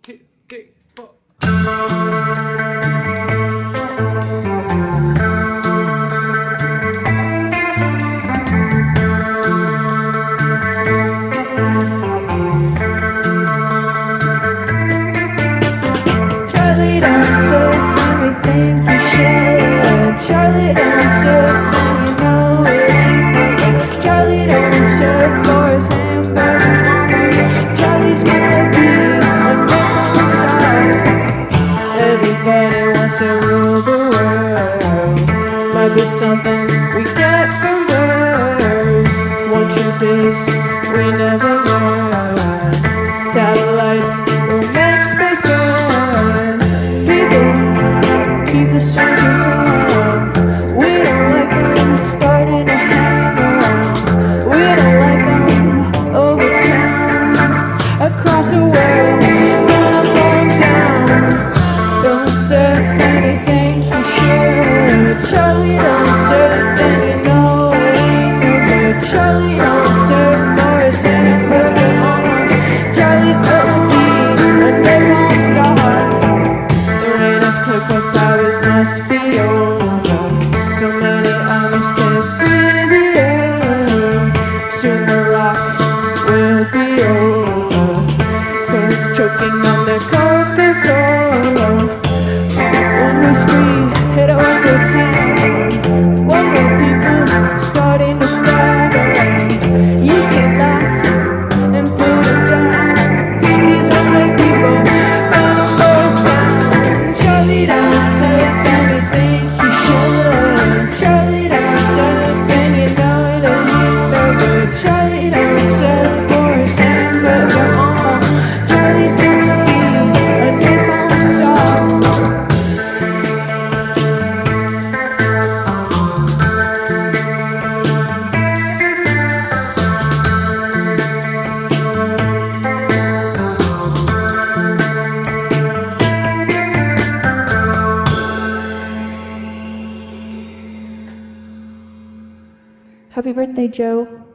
2, 3, 4. Charlie, don't surf when we think you should. Charlie, don't surf when you know it ain't no good. Charlie, don't surf for his hamburger mama. Charlie's gonna be a neon star. Everybody wants to rule the world. Might be something we get from birth. One truth is, we never learn. Satellites will make space burn. People keep the strangers on. We don't like them starting to hang around. We don't like them over town, across the world. Gonna blow them down. Don't surf anything you should. Charlie, don't surf and you know it ain't no good. Charlie, don't surf for his hamburger mama. Charlie's gonna be a neon star. The reign of Tucker Powers must be over. So many armies can't free the air. Soon the rock will be over. Cause choking on the Coca-Cola. One more street, hit it one more time. One more people starting to flag around. You can laugh and put it down. These are my people, gonna force down. Charlie, don't surf and you think you should. Charlie, don't surf and you know it ain't no good. Charlie, don't surf for his hamburger mama. Charlie's gonna be a neon star. Happy birthday, Joe.